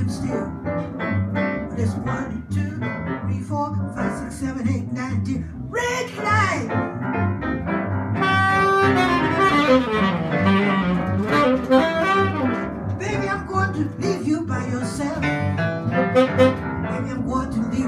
stood still. But it's 1, 2, 3, 4, 5, 6, 7, 8, 9, 10. Red light! Baby, I'm going to leave you by yourself. Baby, I'm going to leave